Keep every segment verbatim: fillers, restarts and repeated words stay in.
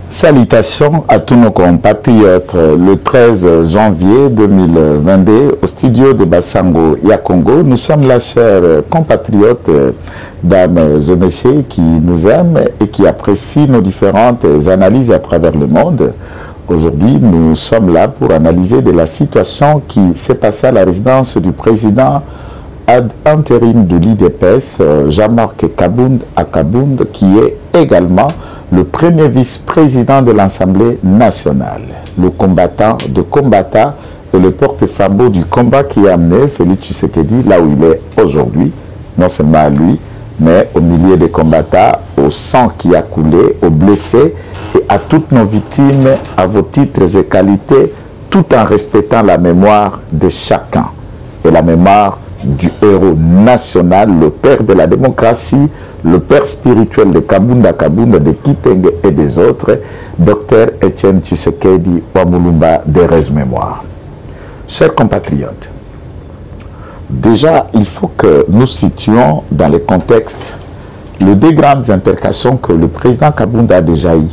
Salutations à tous nos compatriotes. Le treize janvier deux mille vingt-deux, au studio de Bassango, Yakongo, nous sommes là, chers compatriotes, dames et messieurs, qui nous aiment et qui apprécient nos différentes analyses à travers le monde. Aujourd'hui, nous sommes là pour analyser de la situation qui s'est passée à la résidence du président ad intérim de l'I D P S, Jean-Marc Kabound Akabound, qui est également le premier vice-président de l'Assemblée nationale, le combattant de combattants et le porte-flambeau du combat qui a amené Félix Tshisekedi là où il est aujourd'hui, non seulement à lui, mais au milieu des combattants, au sang qui a coulé, aux blessés et à toutes nos victimes, à vos titres et qualités, tout en respectant la mémoire de chacun et la mémoire du héros national, le père de la démocratie, le père spirituel de Kabound Akabound, de Kitenge et des autres, docteur Etienne Tshisekedi Wamulumba, des mémoire. Chers compatriotes, déjà, il faut que nous situions dans le contexte les deux grandes intercations que le président Kabound a déjà eues.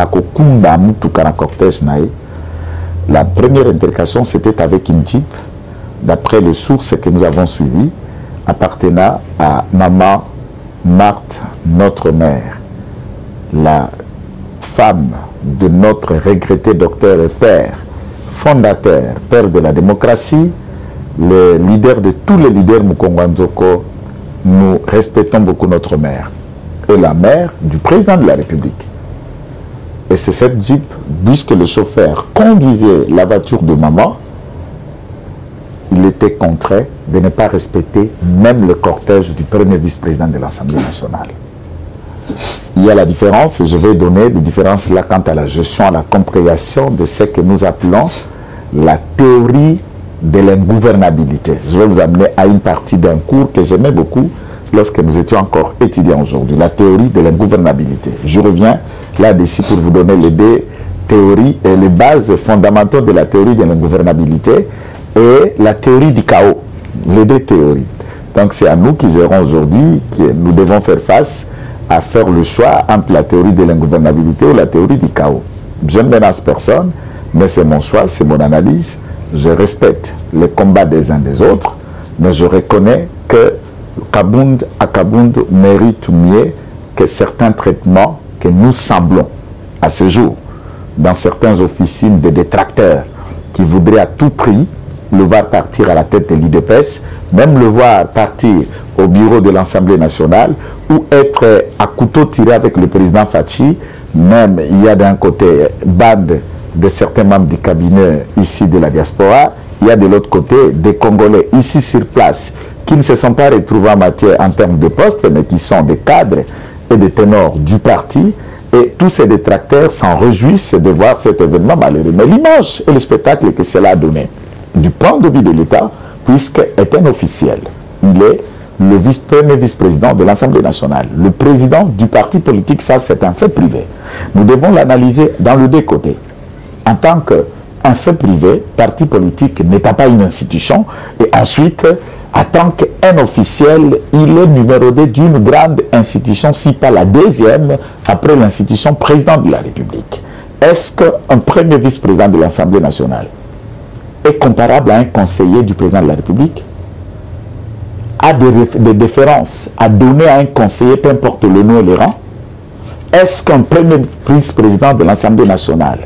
La première intercation, c'était avec une jeep, d'après les sources que nous avons suivies, appartenant à Maman Marthe, notre mère, la femme de notre regretté docteur et père, fondateur, père de la démocratie, le leader de tous les leaders Mukongwanzoko. Nous respectons beaucoup notre mère et la mère du président de la République. Et c'est cette jeep, puisque le chauffeur conduisait la voiture de maman, il était contraint de ne pas respecter même le cortège du premier vice-président de l'Assemblée nationale. Il y a la différence, et je vais donner des différences là quant à la gestion, à la compréhension de ce que nous appelons la théorie de l'ingouvernabilité. Je vais vous amener à une partie d'un cours que j'aimais beaucoup lorsque nous étions encore étudiants aujourd'hui, la théorie de l'ingouvernabilité. Je reviens là-dessus pour vous donner les deux théories et les bases fondamentales de la théorie de l'ingouvernabilité et la théorie du chaos, les deux théories. Donc c'est à nous qui gérons aujourd'hui, que nous devons faire face à faire le choix entre la théorie de l'ingouvernabilité ou la théorie du chaos. Je ne menace personne, mais c'est mon choix, c'est mon analyse. Je respecte les combats des uns des autres, mais je reconnais que Kabound Akabound mérite mieux que certains traitements que nous semblons à ce jour dans certaines officines de détracteurs qui voudraient à tout prix le voir partir à la tête de l'I D P S, même le voir partir au bureau de l'Assemblée nationale ou être à couteau tiré avec le président Fachi. Même il y a d'un côté bande de certains membres du cabinet ici de la diaspora, il y a de l'autre côté des Congolais ici sur place qui ne se sont pas retrouvés en matière en termes de poste, mais qui sont des cadres et des ténors du parti. Et tous ces détracteurs s'en réjouissent de voir cet événement malheureux. Mais l'image et le spectacle que cela a donné, du point de vue de l'État, puisqu'est un officiel, il est le vice, premier vice-président de l'Assemblée nationale, le président du parti politique, ça c'est un fait privé. Nous devons l'analyser dans le deux côtés. En tant qu'un fait privé, parti politique n'étant pas une institution, et ensuite, en tant qu'un officiel, il est numéro deux d'une grande institution, si pas la deuxième, après l'institution président de la République. Est-ce qu'un premier vice-président de l'Assemblée nationale est comparable à un conseiller du président de la République? A des, des déférences à donner à un conseiller, peu importe le nom et le rang? Est-ce qu'un premier vice-président de l'Assemblée nationale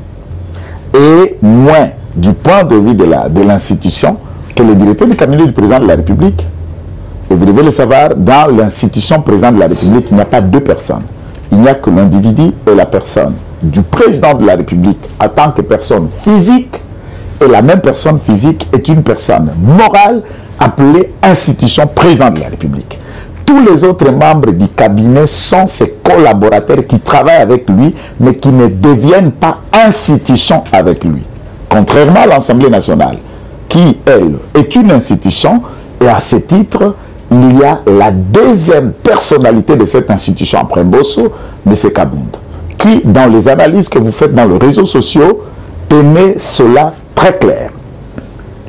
est moins du point de vue de l'institution que le directeur du cabinet du président de la République? Et vous devez le savoir, dans l'institution président de la République, il n'y a pas deux personnes. Il n'y a que l'individu et la personne du président de la République en tant que personne physique, et la même personne physique est une personne morale appelée institution président de la République. Tous les autres membres du cabinet sont ses collaborateurs qui travaillent avec lui, mais qui ne deviennent pas institution avec lui. Contrairement à l'Assemblée nationale, qui, elle, est une institution, et à ce titre, il y a la deuxième personnalité de cette institution, après Mbosso, M. Kabound, qui, dans les analyses que vous faites dans les réseaux sociaux, tenait cela très clair.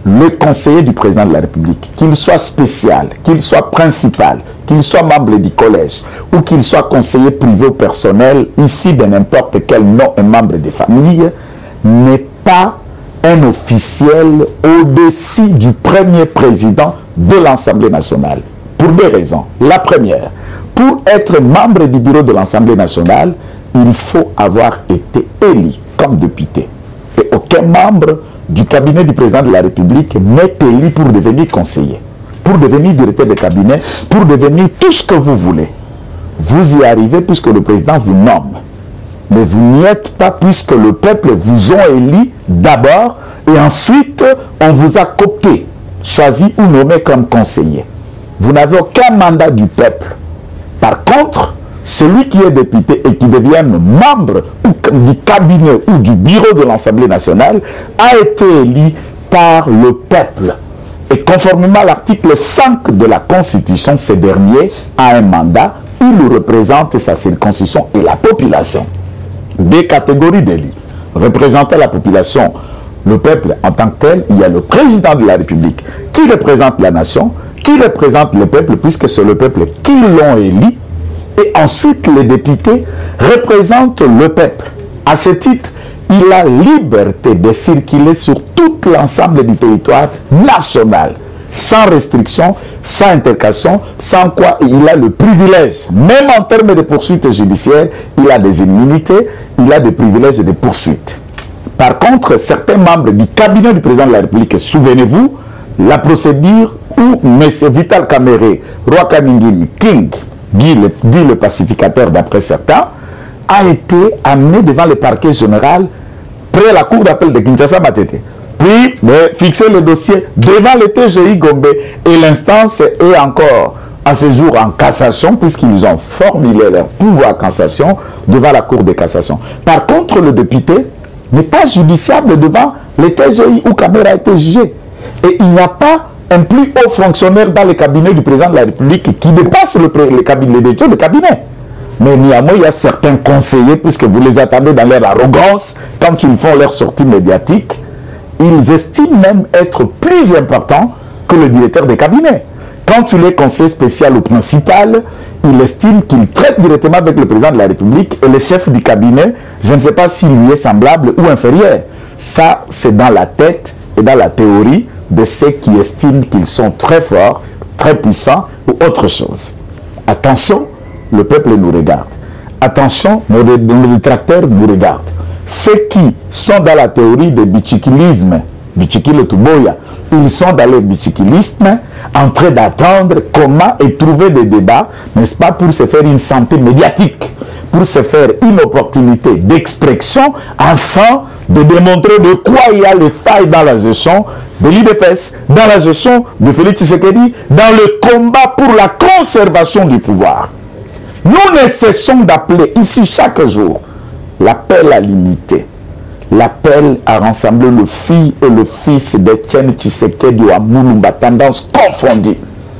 le conseiller du président de la République, qu'il soit spécial, qu'il soit principal, qu'il soit membre du collège ou qu'il soit conseiller privé ou personnel, ici de n'importe quel nom et membre des familles, n'est pas un officiel au-dessus du premier président de l'Assemblée nationale. Pour deux raisons. La première, pour être membre du bureau de l'Assemblée nationale, il faut avoir été élu comme député. Et aucun membre du cabinet du président de la République n'est élu pour devenir conseiller, pour devenir directeur de cabinet, pour devenir tout ce que vous voulez. Vous y arrivez puisque le président vous nomme. Mais vous n'y êtes pas puisque le peuple vous a élu d'abord et ensuite on vous a coopté, choisi ou nommé comme conseiller. Vous n'avez aucun mandat du peuple. Par contre, celui qui est député et qui devient membre du cabinet ou du bureau de l'Assemblée nationale a été élu par le peuple. Et conformément à l'article cinq de la Constitution, ce dernier a un mandat, il représente sa circonscription et la population. Des catégories d'élus. Représentant la population, le peuple en tant que tel, il y a le président de la République qui représente la nation, qui représente le peuple puisque c'est le peuple qui l'ont élu. Et ensuite, les députés représentent le peuple. À ce titre, il a liberté de circuler sur tout l'ensemble du territoire national, sans restriction, sans intercation, sans quoi il a le privilège, même en termes de poursuites judiciaires, il a des immunités, il a des privilèges de poursuite. Par contre, certains membres du cabinet du président de la République, souvenez-vous, la procédure où M. Vital Kamerhe, Roi Kaningini, King, dit le, dit le pacificateur d'après certains, a été amené devant le parquet général près la cour d'appel de Kinshasa Matete. Puis, mais, fixer le dossier devant le T G I Gombe et l'instance est encore à ce jour en cassation puisqu'ils ont formulé leur pouvoir cassation devant la cour de cassation. Par contre, le député n'est pas judiciable devant le T G I où Kamera a été jugé. Et il n'y a pas un plus haut fonctionnaire dans le cabinet du président de la République qui dépasse le, le cabinet, les directeurs de cabinet. Mais néanmoins, il y a certains conseillers, puisque vous les attendez dans leur arrogance, quand ils font leur sortie médiatique, ils estiment même être plus importants que le directeur de cabinet. Quand il est conseiller spécial ou principal, il estime qu'il traite directement avec le président de la République et le chef du cabinet, je ne sais pas s'il lui est semblable ou inférieur. Ça, c'est dans la tête et dans la théorie de ceux qui estiment qu'ils sont très forts, très puissants ou autre chose. Attention, le peuple nous regarde. Attention, nos détracteurs nous regardent. Ceux qui sont dans la théorie du bichikilisme, bichikile tuboya, ils sont dans le bichikilisme en train d'attendre comment et trouver des débats, n'est-ce pas, pour se faire une santé médiatique, pour se faire une opportunité d'expression afin de démontrer de quoi il y a les failles dans la gestion de l'I D P S, dans la gestion de Félix Tshisekedi, dans le combat pour la conservation du pouvoir. Nous ne cessons d'appeler ici chaque jour l'appel à l'unité, l'appel à rassembler le fils et le fils d'Etienne Tshisekedi à Moulumba, tendance confondue,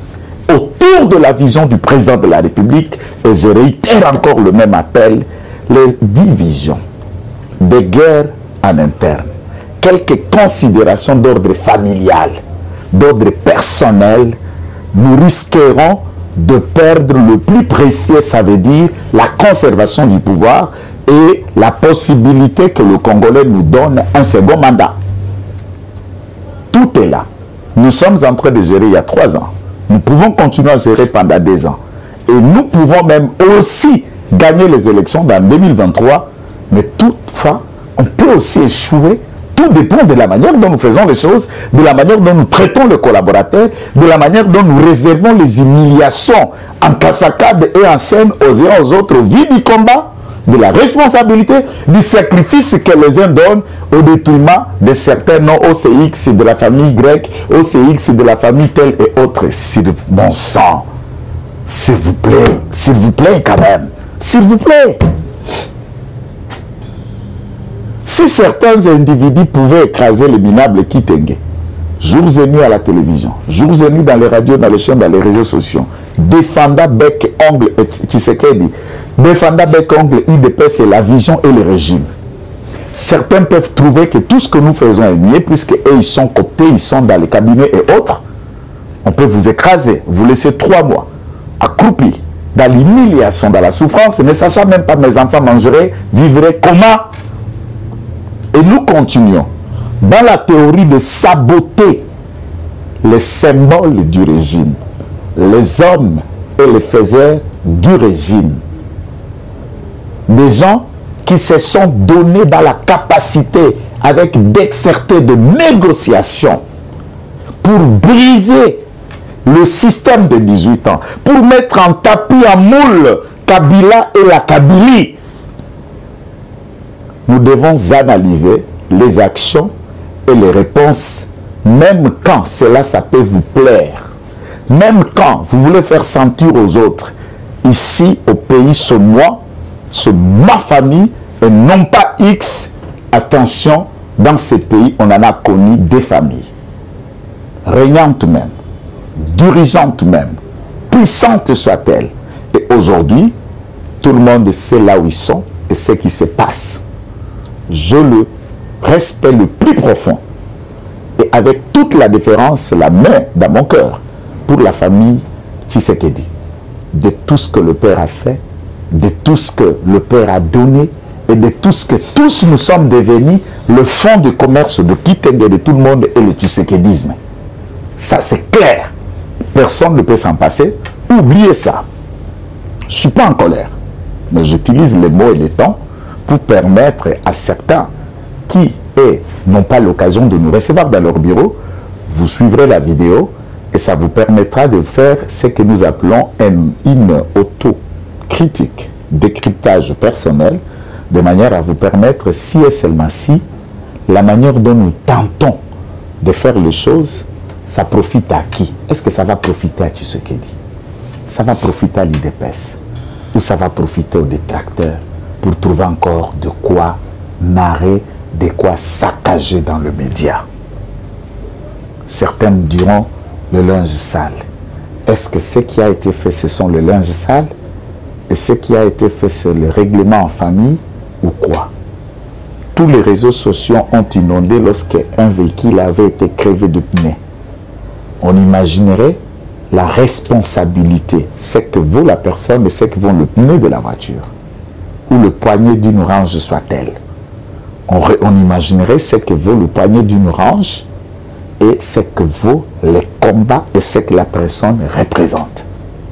autour de la vision du président de la République. Et je réitère encore le même appel, les divisions, des guerres en interne, quelques considérations d'ordre familial, d'ordre personnel, nous risquerons de perdre le plus précieux, ça veut dire la conservation du pouvoir et la possibilité que le Congolais nous donne un second mandat. Tout est là. Nous sommes en train de gérer il y a trois ans. Nous pouvons continuer à gérer pendant deux ans. Et nous pouvons même aussi gagner les élections dans deux mille vingt-trois. Mais toutefois, on peut aussi échouer. Tout dépend de la manière dont nous faisons les choses, de la manière dont nous traitons les collaborateurs, de la manière dont nous réservons les humiliations en cascade et en chaîne aux uns aux autres au vu du combat, de la responsabilité, du sacrifice que les uns donnent au détriment de certains noms O C X de la famille grecque, O C X de la famille telle et autre. S'il bon sang, s'il vous plaît, s'il vous plaît quand même, s'il vous plaît. Si certains individus pouvaient écraser les minables Kitenge, jours et nuits à la télévision, jours et nuits dans les radios, dans les chaînes, dans les réseaux sociaux, défendant bec, ongle et Tshisekedi, défendant bec, ongle, I D P, c'est la vision et le régime. Certains peuvent trouver que tout ce que nous faisons est niais, puisque eux, ils sont cooptés, ils sont dans les cabinets et autres. On peut vous écraser, vous laisser trois mois accroupis, dans l'humiliation, dans la souffrance, ne sachant même pas mes enfants mangeraient, vivraient comment? Et nous continuons dans la théorie de saboter les symboles du régime, les hommes et les faiseurs du régime. Des gens qui se sont donnés dans la capacité, avec dextérité de négociation, pour briser le système de dix-huit ans, pour mettre en tapis en moule Kabila et la Kabylie. Nous devons analyser les actions et les réponses, même quand cela, ça peut vous plaire. Même quand vous voulez faire sentir aux autres, ici au pays, c'est moi, c'est ma famille, et non pas X. Attention, dans ces pays, on en a connu des familles. Régnantes même, dirigeantes même, puissantes soient-elles. Et aujourd'hui, tout le monde sait là où ils sont et ce qui se passe. Je le respecte le plus profond. Et avec toute la déférence, la main dans mon cœur, pour la famille Tshisekedi. De tout ce que le Père a fait, de tout ce que le Père a donné, et de tout ce que tous nous sommes devenus, le fonds de commerce de Kitenge de tout le monde et le Tshisekedisme. Ça c'est clair. Personne ne peut s'en passer. Oubliez ça. Je ne suis pas en colère. Mais j'utilise les mots et les temps pour permettre à certains qui n'ont pas l'occasion de nous recevoir dans leur bureau, vous suivrez la vidéo et ça vous permettra de faire ce que nous appelons une, une autocritique, décryptage personnel, de manière à vous permettre, si et seulement si, la manière dont nous tentons de faire les choses, ça profite à qui? Est-ce que ça va profiter à Tshisekedi? Ça va profiter à l'I D P S? Ou ça va profiter aux détracteurs pour trouver encore de quoi narrer, de quoi saccager dans le média? Certains me diront le linge sale. Est-ce que ce qui a été fait, ce sont le linge sale? Et ce qui a été fait, c'est le règlement en famille ou quoi? Tous les réseaux sociaux ont inondé lorsque un véhicule avait été crevé de pneus. On imaginerait la responsabilité, c'est que vaut la personne et c'est que vaut le pneu de la voiture, ou le poignet d'une orange soit-elle. On, on imaginerait ce que vaut le poignet d'une orange et ce que vaut les combats et ce que la personne représente.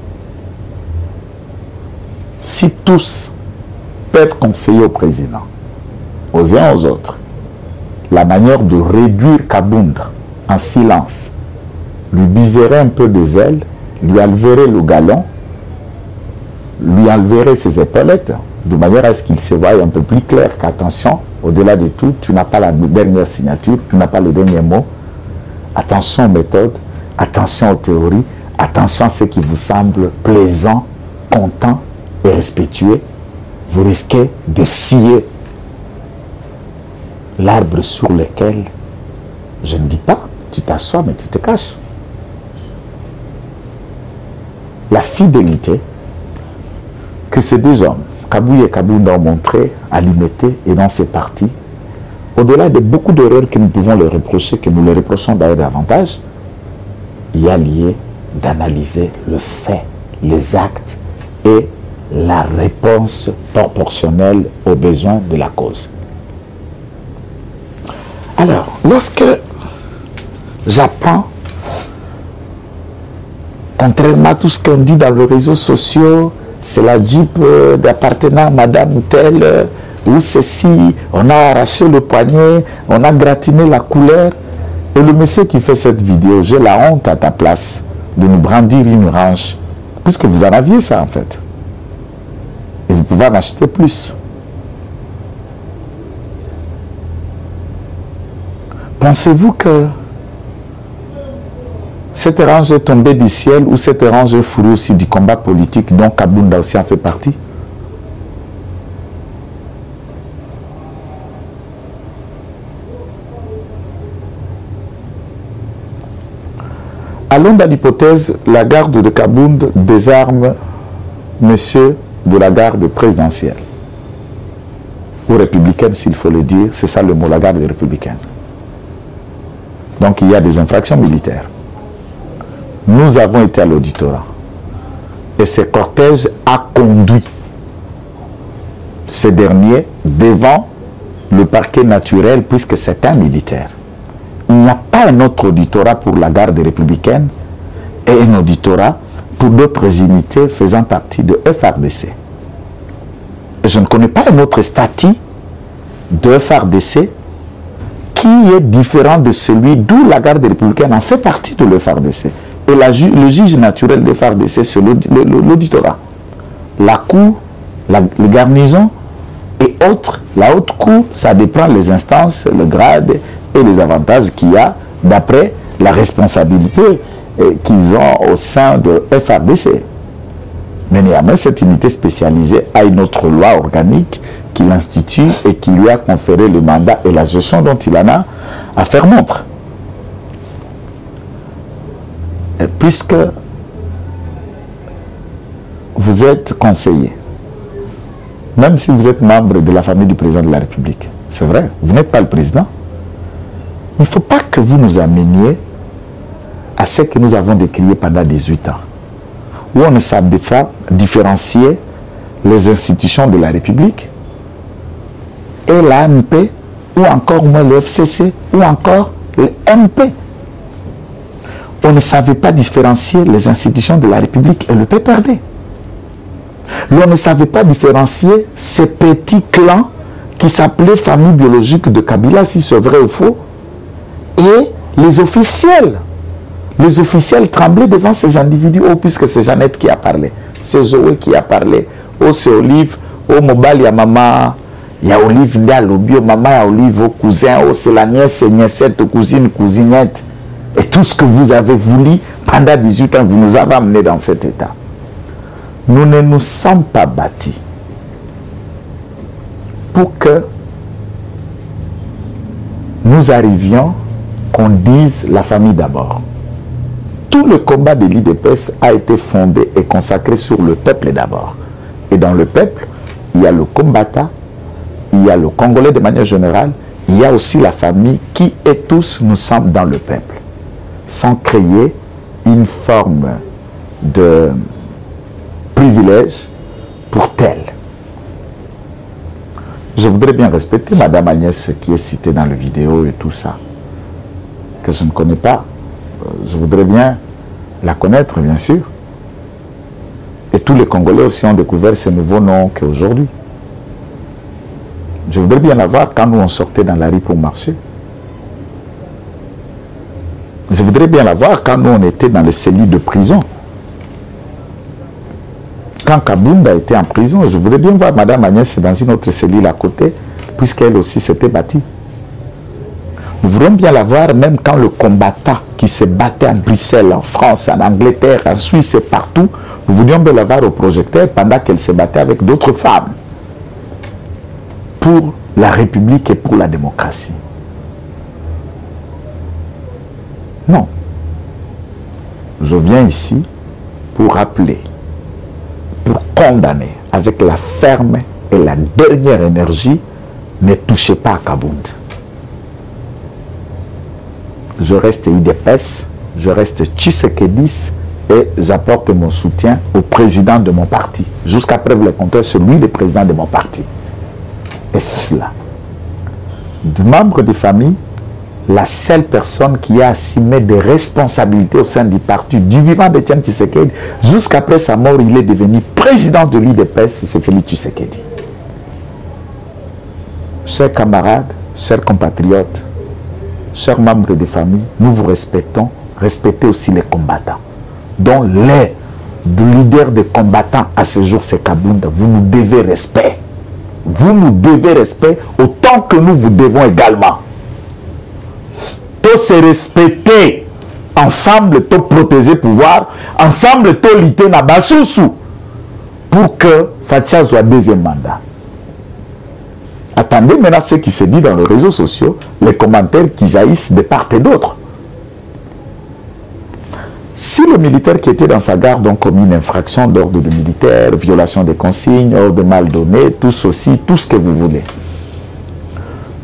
Si tous peuvent conseiller au président, aux uns aux autres, la manière de réduire Kabounda en silence, lui biserait un peu des ailes, lui enleverait le galon, lui enleverait ses épaulettes, de manière à ce qu'il se voie un peu plus clair qu'attention, au-delà de tout, tu n'as pas la dernière signature, tu n'as pas le dernier mot. Attention aux méthodes, attention aux théories, attention à ce qui vous semble plaisant, content et respectueux. Vous risquez de scier l'arbre sur lequel, je ne dis pas, tu t'assois, mais tu te caches. La fidélité que ces deux hommes, Kabouye et Kabounda, ont montré à l'Imité et dans ses partis, au-delà de beaucoup d'erreurs que nous pouvons les reprocher, que nous les reprochons d'ailleurs davantage, il y a lieu d'analyser le fait, les actes et la réponse proportionnelle aux besoins de la cause. Alors, lorsque j'apprends, contrairement à tout ce qu'on dit dans les réseaux sociaux, c'est la Jeep euh, d'appartenant à Madame telle, euh, ou ceci, on a arraché le poignet, on a gratiné la couleur. Et le monsieur qui fait cette vidéo, j'ai la honte à ta place de nous brandir une orange, puisque vous en aviez ça en fait. Et vous pouvez en acheter plus. Pensez-vous que cette orange est tombée du ciel ou cette orange est fourrée aussi du combat politique dont Kabounda aussi en fait partie? Allons dans l'hypothèse, la garde de Kabounda désarme monsieur de la garde présidentielle. ou républicaine s'il faut le dire, c'est ça le mot, la garde républicaine. Donc il y a des infractions militaires. Nous avons été à l'auditorat et ce cortège a conduit ces derniers devant le parquet naturel puisque c'est un militaire. Il n'y a pas un autre auditorat pour la garde républicaine et un auditorat pour d'autres unités faisant partie de F R D C. Et je ne connais pas un autre statut de F R D C qui est différent de celui d'où la garde républicaine en fait partie de l'F R D C. Et la ju le juge naturel de F R D C, c'est l'auditorat. La cour, la, les garnisons et autres, la haute cour, ça dépend les instances, le grade et les avantages qu'il y a d'après la responsabilité qu'ils ont au sein de F R D C. Mais néanmoins, cette unité spécialisée a une autre loi organique qui l'institue et qui lui a conféré le mandat et la gestion dont il en a à faire montre. Et puisque vous êtes conseiller, même si vous êtes membre de la famille du président de la République, c'est vrai, vous n'êtes pas le président, il ne faut pas que vous nous ameniez à ce que nous avons décrié pendant dix-huit ans, où on ne savait pas différencier les institutions de la République et la M P, ou encore moins le F C C, ou encore le M P. On ne savait pas différencier les institutions de la République et le P P R D. On ne savait pas différencier ces petits clans qui s'appelaient famille biologique de Kabila, si c'est vrai ou faux, et les officiels. Les officiels tremblaient devant ces individus, oh, puisque c'est Jeannette qui a parlé, c'est Zoé qui a parlé, oh, c'est Olive, oh, Mobile, il y a maman, il y a Olive, il y a Lobio, maman, il y a Olive, oh, cousin, oh, c'est la nièce, c'est niècette, cousine, cousinette. Et tout ce que vous avez voulu, pendant dix-huit ans, vous nous avez amenés dans cet état. Nous ne nous sommes pas bâtis pour que nous arrivions, qu'on dise la famille d'abord. Tout le combat de l'I D P S a été fondé et consacré sur le peuple d'abord. Et dans le peuple, il y a le combattant, il y a le Congolais de manière générale, il y a aussi la famille qui est tous, nous sommes dans le peuple. Sans créer une forme de privilège pour tel. Je voudrais bien respecter Madame Agnès qui est citée dans la vidéo et tout ça, que je ne connais pas. Je voudrais bien la connaître, bien sûr. Et tous les Congolais aussi ont découvert ces nouveaux noms qu'aujourd'hui. Je voudrais bien la voir quand nous on sortait dans la rue pour marcher. Je voudrais bien la voir quand nous on était dans les cellules de prison. Quand Kabunda était en prison, je voudrais bien voir Madame Agnès dans une autre cellule à côté, puisqu'elle aussi s'était bâtie. Nous voudrions bien la voir même quand le combattant qui se battait en Bruxelles, en France, en Angleterre, en Suisse et partout, nous voudrions bien la voir au projecteur pendant qu'elle se battait avec d'autres femmes pour la République et pour la démocratie. Non. Je viens ici pour rappeler, pour condamner avec la ferme et la dernière énergie, ne touchez pas à Kabunda. Je reste I D P S, je reste Tshisekedi et j'apporte mon soutien au président de mon parti. Jusqu'à preuve le contraire, c'est lui le président de mon parti. Et c'est cela. Du membre de famille, la seule personne qui a assumé des responsabilités au sein du parti du vivant de Tian Tshisekedi, jusqu'après sa mort, il est devenu président de l'I D P S, c'est Félix Tshisekedi. Chers camarades, chers compatriotes, chers membres de famille, nous vous respectons, respectez aussi les combattants. Dont les leaders des combattants à ce jour, c'est Kabunda. Vous nous devez respect. Vous nous devez respect autant que nous vous devons également. Tous se respecter ensemble, tous protéger le pouvoir, ensemble, tous lutter na basusu pour que Fatia soit deuxième mandat. Attendez maintenant ce qui se dit dans les réseaux sociaux, les commentaires qui jaillissent de part et d'autre. Si le militaire qui était dans sa garde ont commis une infraction d'ordre de militaire, violation des consignes, ordre mal donné, tout ceci, tout ce que vous voulez,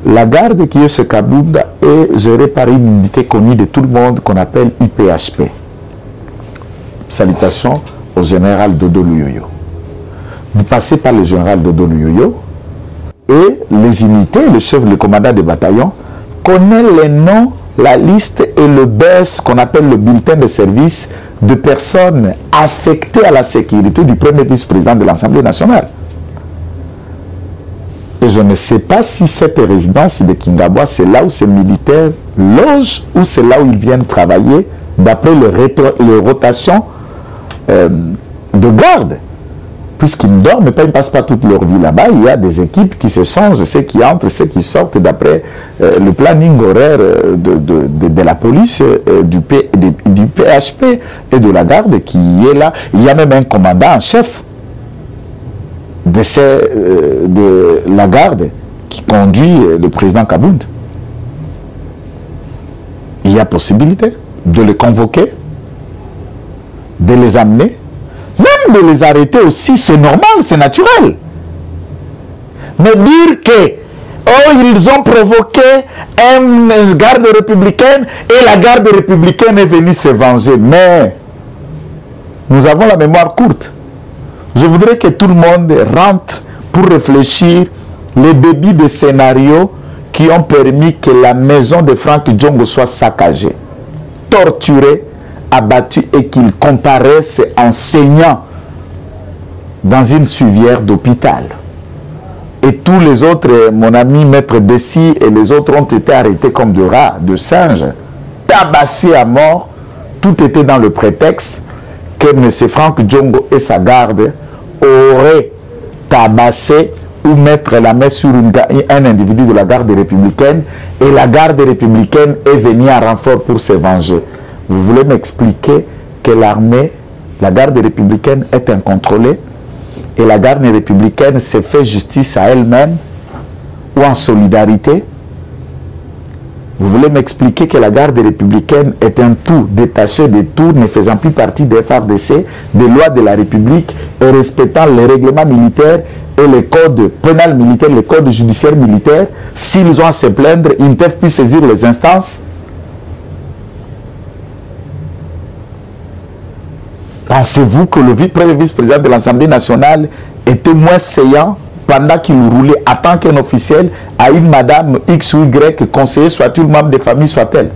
La garde qui est ce Kabound est gérée par une unité connue de tout le monde qu'on appelle I P H P. Salutations au général Dodo Luyoyo. Vous passez par le général Dodo Luyoyo et les unités, le chef, le commandant de bataillon, connaît les noms, la liste et le B E S qu'on appelle le bulletin de service de personnes affectées à la sécurité du premier vice-président de l'Assemblée nationale. Et je ne sais pas si cette résidence de Kingabwa, c'est là où ces militaires logent ou c'est là où ils viennent travailler d'après les, les rotations euh, de garde. Puisqu'ils ne dorment pas, ils ne passent pas toute leur vie là-bas. Il y a des équipes qui se changent, ceux qui entrent, ceux qui sortent d'après euh, le planning horaire de, de, de, de la police, euh, du, P, de, du P H P et de la garde qui est là. Il y a même un commandant en chef de, ces, euh, de la garde qui conduit euh, le président Kabound. Il y a possibilité de les convoquer, de les amener, même de les arrêter aussi, c'est normal, c'est naturel. Mais dire que oh, ils ont provoqué une garde républicaine et la garde républicaine est venue se venger. Mais nous avons la mémoire courte. Je voudrais que tout le monde rentre pour réfléchir les débits de scénarios qui ont permis que la maison de Franck Djongo soit saccagée, torturée, abattue et qu'il comparaisse en saignant dans une suivière d'hôpital. Et tous les autres, mon ami Maître Dessy et les autres ont été arrêtés comme de rats, de singes, tabassés à mort. Tout était dans le prétexte que M. Franck Djongo et sa garde auraient tabassé ou mettre la main sur une, un individu de la garde républicaine et la garde républicaine est venue en renfort pour se venger. Vous voulez m'expliquer que l'armée, la garde républicaine est incontrôlée et la garde républicaine s'est fait justice à elle-même ou en solidarité? Vous voulez m'expliquer que la garde républicaine est un tout détaché de tout, ne faisant plus partie des F A R D C, des lois de la République et respectant les règlements militaires et les codes pénals militaires, les codes judiciaires militaires? S'ils ont à se plaindre, ils ne peuvent plus saisir les instances. Pensez-vous que le premier vice-président de l'Assemblée nationale était moins saillant pendant qu'il roulait en tant qu'un officiel à une madame X ou Y, conseiller, soit-il membre de famille, soit-elle?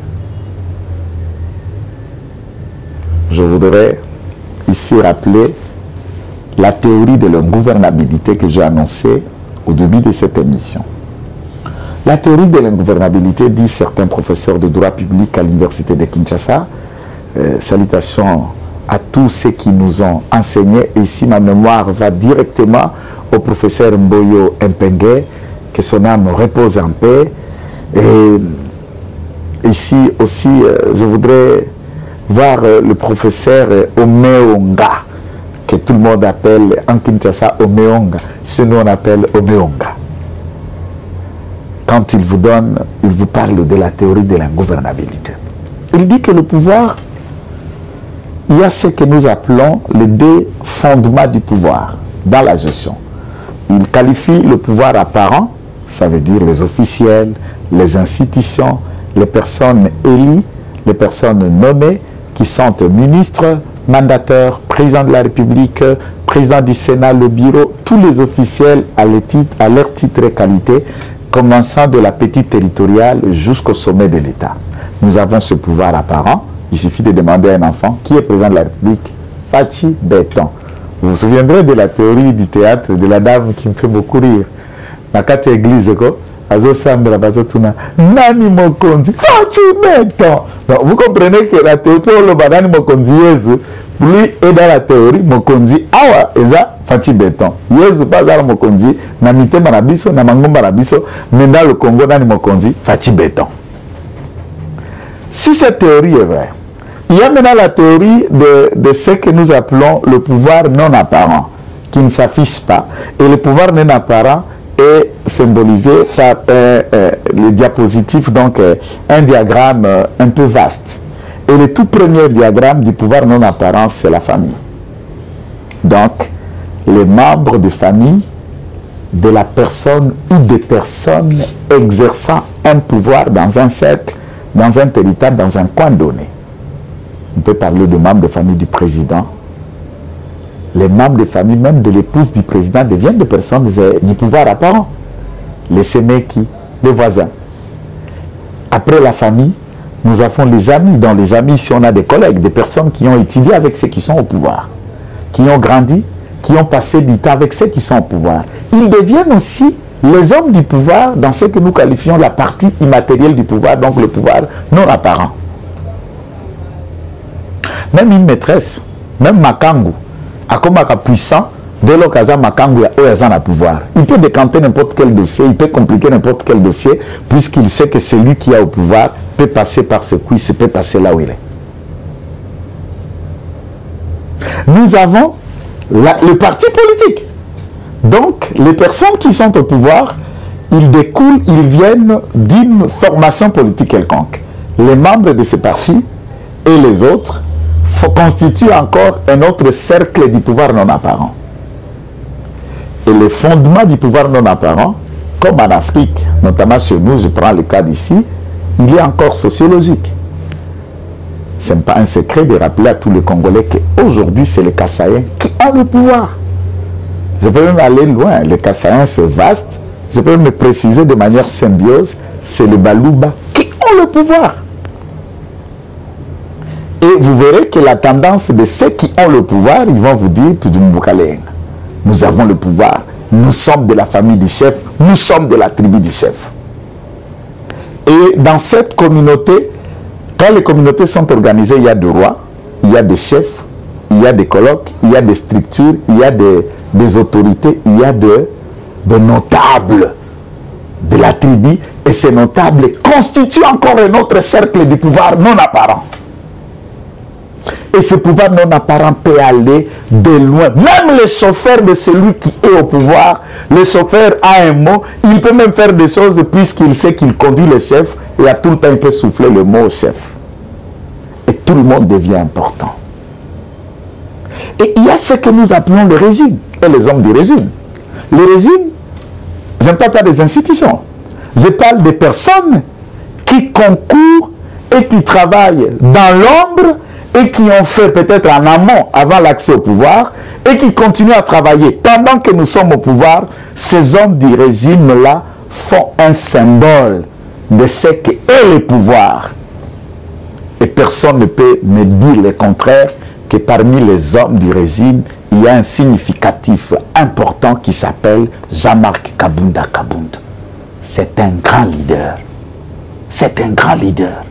Je voudrais ici rappeler la théorie de l'ingouvernabilité que j'ai annoncée au début de cette émission. La théorie de l'ingouvernabilité, dit certains professeurs de droit public à l'université de Kinshasa, euh, salutations à tous ceux qui nous ont enseigné. Ici, ma mémoire va directement au professeur Mboyo Mpengue, que son âme repose en paix. Et ici aussi, euh, je voudrais voir euh, le professeur euh, Omeonga, que tout le monde appelle en Kinshasa Omeonga. Chez nous, on appelle Omeonga. Quand il vous donne, il vous parle de la théorie de l'ingouvernabilité. Il dit que le pouvoir, il y a ce que nous appelons les deux fondements du pouvoir dans la gestion. Il qualifie le pouvoir apparent, ça veut dire les officiels, les institutions, les personnes élues, les personnes nommées qui sont ministres, mandataires, président de la République, président du Sénat, le bureau, tous les officiels à, les titres, à leur titre et qualité, commençant de la petite territoriale jusqu'au sommet de l'État. Nous avons ce pouvoir apparent. Il suffit de demander à un enfant qui est président de la République, Fachi Béton. Vous vous souviendrez de la théorie du théâtre de la dame qui me fait beaucoup rire. Dans quatre églises, Azo Sambra, Bazo Tuna, Nani Mokonzi, Fachi Béton. Donc vous comprenez que la théorie pour le Banani Mokonzi, lui est dans la théorie, Mokonzi, Awa, Eza, Fachi Béton. Yezu, pas dans Mokonzi, Namite Marabiso, Namango Marabiso, mais dans le Congo, Nani Mokonzi, Fachi Béton. Si cette théorie est vraie, il y a maintenant la théorie de, de ce que nous appelons le pouvoir non apparent, qui ne s'affiche pas. Et le pouvoir non apparent est symbolisé par euh, euh, les diapositifs, donc euh, un diagramme euh, un peu vaste. Et le tout premier diagramme du pouvoir non apparent, c'est la famille. Donc, les membres de famille de la personne ou des personnes exerçant un pouvoir dans un cercle, dans un territoire, dans un coin donné. On peut parler de membres de famille du président. Les membres de famille, même de l'épouse du président, deviennent des personnes du pouvoir apparent. Les séméki, les voisins. Après la famille, nous avons les amis. Dans les amis, si on a des collègues, des personnes qui ont étudié avec ceux qui sont au pouvoir, qui ont grandi, qui ont passé du temps avec ceux qui sont au pouvoir. Ils deviennent aussi les hommes du pouvoir dans ce que nous qualifions la partie immatérielle du pouvoir, donc le pouvoir non apparent. Même une maîtresse, même Makangu, à comme puissant, dès l'occasion Makangu a un pouvoir. Il peut décanter n'importe quel dossier, il peut compliquer n'importe quel dossier, puisqu'il sait que celui qui a au pouvoir peut passer par ce cuisse, peut passer là où il est. Nous avons la, le parti politique. Donc, les personnes qui sont au pouvoir, ils découlent, ils viennent d'une formation politique quelconque. Les membres de ce parti et les autres constituent encore un autre cercle du pouvoir non apparent. Et les fondements du pouvoir non apparent, comme en Afrique, notamment chez nous, je prends le cas d'ici, il est encore sociologique. Ce n'est pas un secret de rappeler à tous les Congolais qu'aujourd'hui, c'est les Kassaïens qui ont le pouvoir. Je peux même aller loin. Les Kassaïens, c'est vaste. Je peux me préciser de manière symbiose, c'est les Balouba qui ont le pouvoir. Et vous verrez que la tendance de ceux qui ont le pouvoir, ils vont vous dire, nous avons le pouvoir, nous sommes de la famille du chef, nous sommes de la tribu du chef. Et dans cette communauté, quand les communautés sont organisées, il y a des rois, il y a des chefs, il y a des colloques, il y a des structures, il y a des, des autorités, il y a de, des notables de la tribu. Et ces notables constituent encore un autre cercle du pouvoir non apparent. Et ce pouvoir non apparent peut aller de loin. Même le chauffeur de celui qui est au pouvoir, le chauffeur a un mot, il peut même faire des choses puisqu'il sait qu'il conduit le chef et à tout le temps il peut souffler le mot au chef. Et tout le monde devient important. Et il y a ce que nous appelons le régime et les hommes du régime. Le régime, je ne parle pas des institutions, je parle des personnes qui concourent et qui travaillent dans l'ombre et qui ont fait peut-être en amont avant l'accès au pouvoir et qui continuent à travailler pendant que nous sommes au pouvoir. Ces hommes du régime-là font un symbole de ce qu'est le pouvoir. Et personne ne peut me dire le contraire que parmi les hommes du régime, il y a un significatif important qui s'appelle Jean-Marc Kabunda Kabund. C'est un grand leader. C'est un grand leader.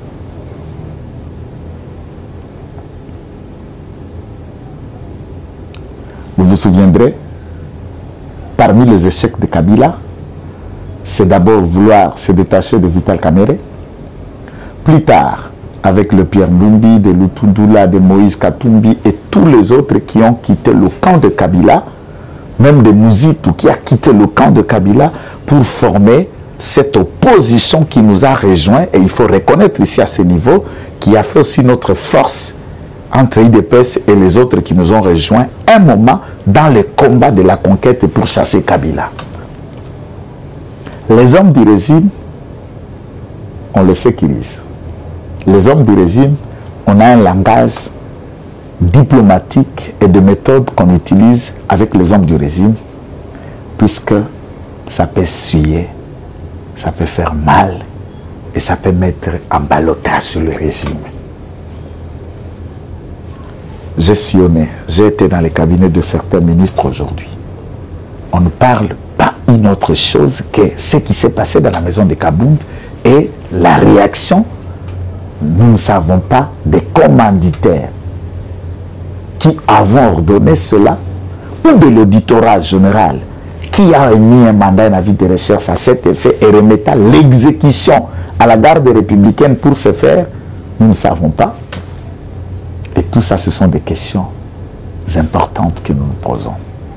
Vous vous souviendrez, parmi les échecs de Kabila, c'est d'abord vouloir se détacher de Vital Kamerhe. Plus tard, avec le Pierre Lumbi, de Lutundula, de Moïse Katumbi et tous les autres qui ont quitté le camp de Kabila, même de Mouzitou qui a quitté le camp de Kabila pour former cette opposition qui nous a rejoints. Et il faut reconnaître ici à ce niveau qui a fait aussi notre force entre I D P S et les autres qui nous ont rejoints un moment dans le combat de la conquête pour chasser Kabila. Les hommes du régime, on le sécurise. Les hommes du régime, on a un langage diplomatique et de méthode qu'on utilise avec les hommes du régime, puisque ça peut suyer, ça peut faire mal et ça peut mettre en ballottage le régime. J'ai sillonné, j'ai été dans les cabinets de certains ministres aujourd'hui. On ne parle pas une autre chose que ce qui s'est passé dans la maison de Kabund et la réaction. Nous ne savons pas des commanditaires qui avons ordonné cela ou de l'auditorat général qui a émis un mandat, un avis de recherche à cet effet et remettant l'exécution à la garde républicaine pour ce faire. Nous ne savons pas. Et tout ça, ce sont des questions importantes que nous nous posons.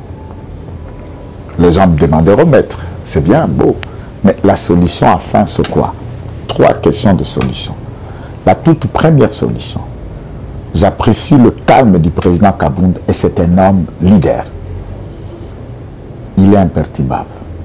Les gens me demandent de remettre. C'est bien, beau. Mais la solution à fin, c'est quoi? Trois questions de solution. La toute première solution. J'apprécie le calme du président Kabund et c'est un homme leader. Il est imperturbable.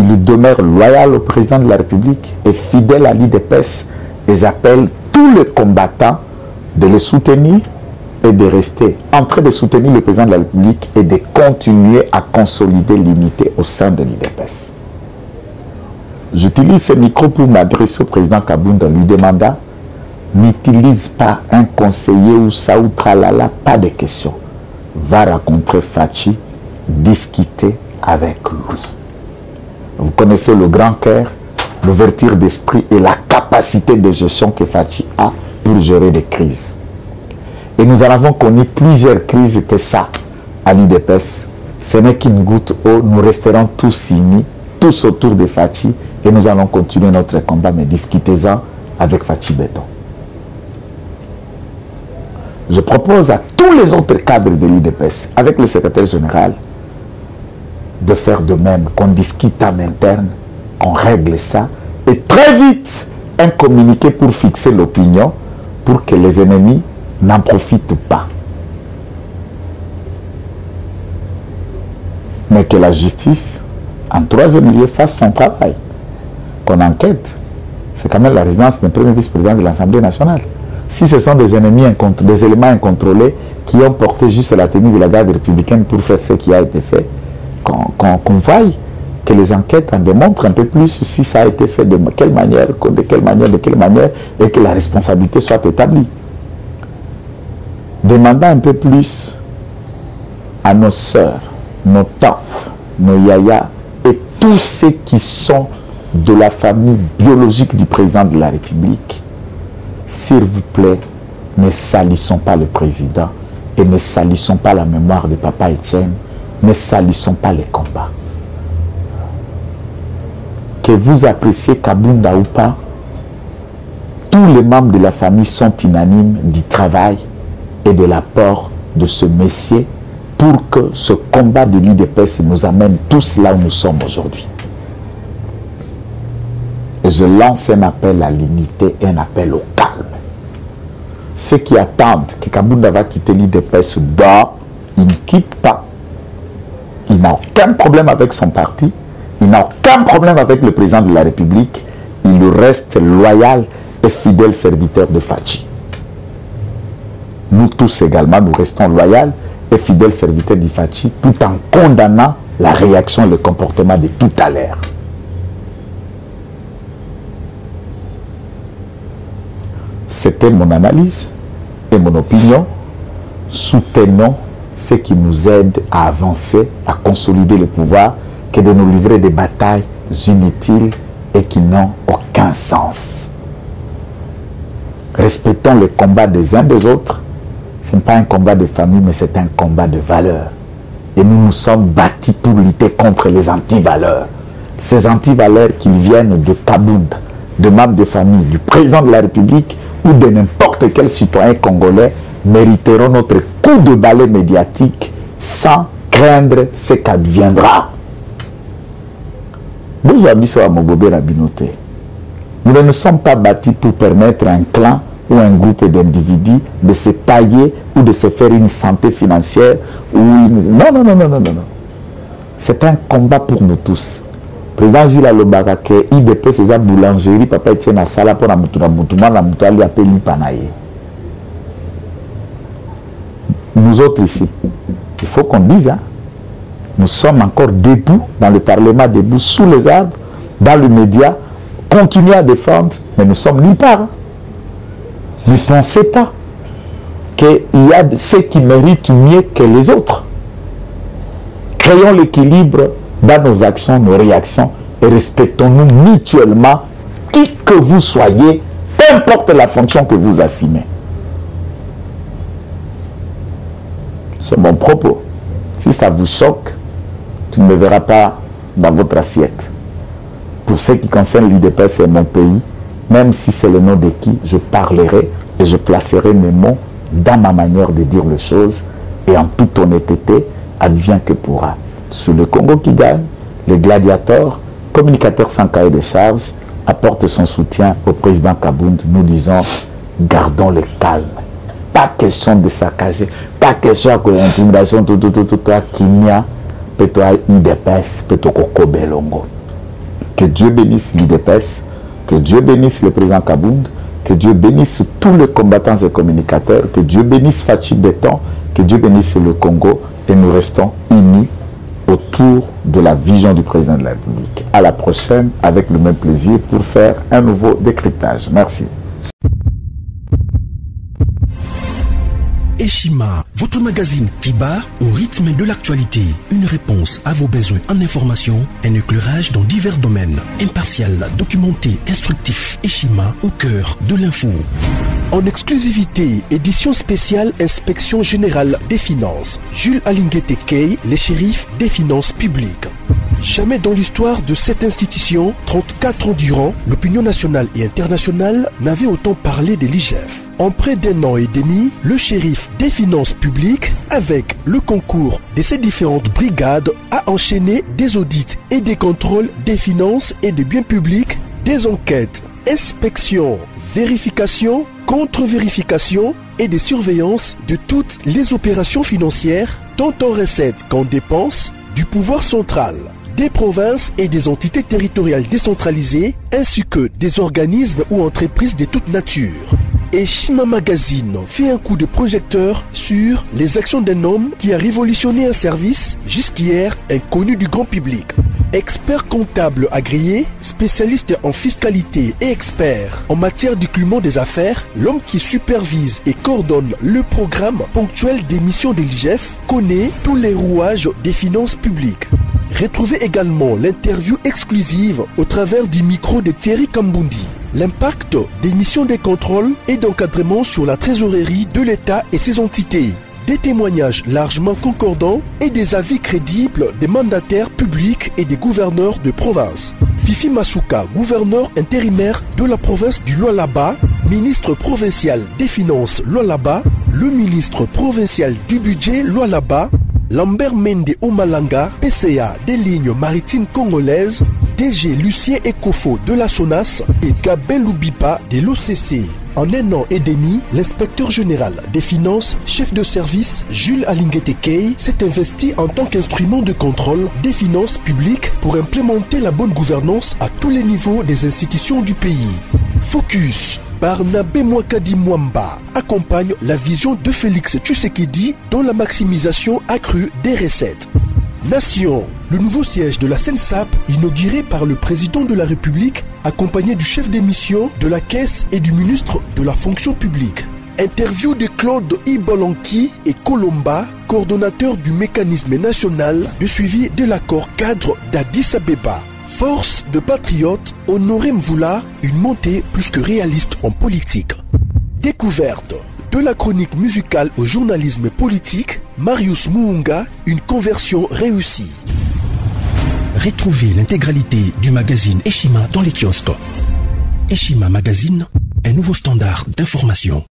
il demeure loyal au président de la République et fidèle à l'I D P E S. Et j'appelle tous les combattants de les soutenir et de rester en train de soutenir le président de la République et de continuer à consolider l'unité au sein de l'I D P E S. J'utilise ce micro pour m'adresser au président Kabound en lui demandant: n'utilise pas un conseiller ou ça ou tralala, pas de questions. Va rencontrer Fachi, discuter avec lui. Vous connaissez le grand cœur, l'ouverture d'esprit et la capacité de gestion que Fachi a pour gérer des crises. Et nous en avons connu plusieurs crises que ça à l'I D P E S. Ce n'est qu'une goutte d'eau, nous resterons tous unis, tous autour de Fachi et nous allons continuer notre combat, mais discutez-en avec Fachi Béton. Je propose à tous les autres cadres de l'I D P E S, avec le secrétaire général, de faire de même, qu'on discute en interne, qu'on règle ça, et très vite, un communiqué pour fixer l'opinion, pour que les ennemis n'en profitent pas. Mais que la justice, en troisième lieu, fasse son travail. Qu'on enquête. C'est quand même la résidence d'un premier vice-président de l'Assemblée nationale. Si ce sont des ennemis, des éléments incontrôlés qui ont porté juste la tenue de la garde républicaine pour faire ce qui a été fait, qu'on qu'on, qu'on vaille, que les enquêtes en démontrent un peu plus si ça a été fait, de quelle manière, de quelle manière, de quelle manière, et que la responsabilité soit établie. Demandant un peu plus à nos sœurs, nos tantes, nos yayas et tous ceux qui sont de la famille biologique du président de la République, s'il vous plaît, ne salissons pas le président et ne salissons pas la mémoire de Papa Etienne, ne salissons pas les combats. Que vous appréciez Kabounda ou pas, tous les membres de la famille sont unanimes du travail et de l'apport de ce messier pour que ce combat de l'I D P E S nous amène tous là où nous sommes aujourd'hui. Et je lance un appel à l'unité et un appel au calme. Ceux qui attendent que Kabounda va quitter l'I D P E S dort, il ne quitte pas. Il n'a aucun problème avec son parti, il n'a aucun problème avec le président de la République, il reste loyal et fidèle serviteur de Fachi. Nous tous également, nous restons loyaux et fidèles serviteurs de Fachi, tout en condamnant la réaction et le comportement de tout à l'heure. C'était mon analyse et mon opinion. Soutenons ce qui nous aide à avancer, à consolider le pouvoir, que de nous livrer des batailles inutiles et qui n'ont aucun sens. Respectons le combat des uns des autres. Ce n'est pas un combat de famille, mais c'est un combat de valeurs. Et nous nous sommes bâtis pour lutter contre les anti-valeurs. Ces anti-valeurs qui viennent de Kabounda, de membres de famille, du président de la République ou de n'importe quel citoyen congolais mériteront notre coup de balai médiatique sans craindre ce qu'adviendra. Nous ne nous sommes pas bâtis pour permettre à un clan ou un groupe d'individus de se tailler ou de se faire une santé financière ou une... Non, non, non, non, non, non. C'est un combat pour nous tous. Président Gilles Alobaka, que I D P E S, c'est la boulangerie, papa Etienne a sala pour la moutouna moutouma, la moutouna lui appelle l'Ipanaye. Nous autres ici, il faut qu'on dise, hein, nous sommes encore debout dans le Parlement, debout sous les arbres, dans les médias, continuer à défendre, mais nous sommes nulle part. Hein. Ne pensez pas qu'il y a ceux qui méritent mieux que les autres. Créons l'équilibre dans nos actions, nos réactions et respectons-nous mutuellement, qui que vous soyez, peu importe la fonction que vous assumez. C'est mon propos. Si ça vous choque, tu ne me verras pas dans votre assiette. Pour ce qui concerne l'I D P E S et mon pays, même si c'est le nom de qui, je parlerai et je placerai mes mots dans ma manière de dire les choses et en toute honnêteté, advient que pourra. Sous le Congo qui gagne, le gladiateur, communicateur sans cahier de charges, apporte son soutien au président Kabound. Nous disons, gardons le calme. Pas question de saccager, pas question de l'intimidation, tout, tout, tout, tout, tout, Kimia, peut-être I D P E S, peut-être Koko Belongo. Que Dieu bénisse l'I D P S, que Dieu bénisse le président Kabound, que Dieu bénisse tous les combattants et communicateurs, que Dieu bénisse Fachi Béton, que Dieu bénisse le Congo, et nous restons unis autour de la vision du président de la République. À la prochaine, avec le même plaisir, pour faire un nouveau décryptage. Merci. Eshima, votre magazine qui bat au rythme de l'actualité. Une réponse à vos besoins en information, un éclairage dans divers domaines. Impartial, documenté, instructif. Eshima, au cœur de l'info. En exclusivité, édition spéciale Inspection Générale des Finances. Jules Alinguete Kay, les shérifs des finances publiques. Jamais dans l'histoire de cette institution, trente-quatre ans durant, l'opinion nationale et internationale n'avait autant parlé de l'I G F. En près d'un an et demi, le shérif des finances publiques, avec le concours de ses différentes brigades, a enchaîné des audits et des contrôles des finances et des biens publics, des enquêtes, inspections, vérifications, contre-vérifications et des surveillances de toutes les opérations financières, tant en recettes qu'en dépenses, du pouvoir central, des provinces et des entités territoriales décentralisées, ainsi que des organismes ou entreprises de toute nature. Eshima Magazine fait un coup de projecteur sur les actions d'un homme qui a révolutionné un service jusqu'hier inconnu du grand public. Expert comptable agréé, spécialiste en fiscalité et expert en matière du climat des affaires, l'homme qui supervise et coordonne le programme ponctuel des missions de l'I G F connaît tous les rouages des finances publiques. Retrouvez également l'interview exclusive au travers du micro de Thierry Kambundi. L'impact des missions de contrôle et d'encadrement sur la trésorerie de l'État et ses entités. Des témoignages largement concordants et des avis crédibles des mandataires publics et des gouverneurs de province. Fifi Masuka, gouverneur intérimaire de la province du Lualaba, ministre provincial des Finances Lualaba, le ministre provincial du budget Lualaba, Lambert Mende Omalanga, P C A des lignes maritimes congolaises, D G Lucien Ekofo de la SONAS et Gabin Loubipa de l'O C C. En un an et demi, l'inspecteur général des finances, chef de service Jules Alinguete Kay, s'est investi en tant qu'instrument de contrôle des finances publiques pour implémenter la bonne gouvernance à tous les niveaux des institutions du pays. Focus. Barnabé Mwakadi Mwamba accompagne la vision de Félix Tshisekedi dans la maximisation accrue des recettes. Nation, le nouveau siège de la SENSAP inauguré par le président de la République accompagné du chef des missions de la Caisse et du ministre de la Fonction publique. Interview de Claude Ibolanki et Colomba, coordonnateur du mécanisme national de suivi de l'accord cadre d'Addis Abeba. Force de patriotes, Honoré Mvula, une montée plus que réaliste en politique. Découverte de la chronique musicale au journalisme politique, Marius Muunga, une conversion réussie. Retrouvez l'intégralité du magazine Eshima dans les kiosques. Eshima Magazine, un nouveau standard d'information.